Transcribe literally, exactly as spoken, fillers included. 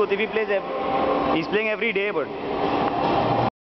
both. If he plays, ev he's playing every day, but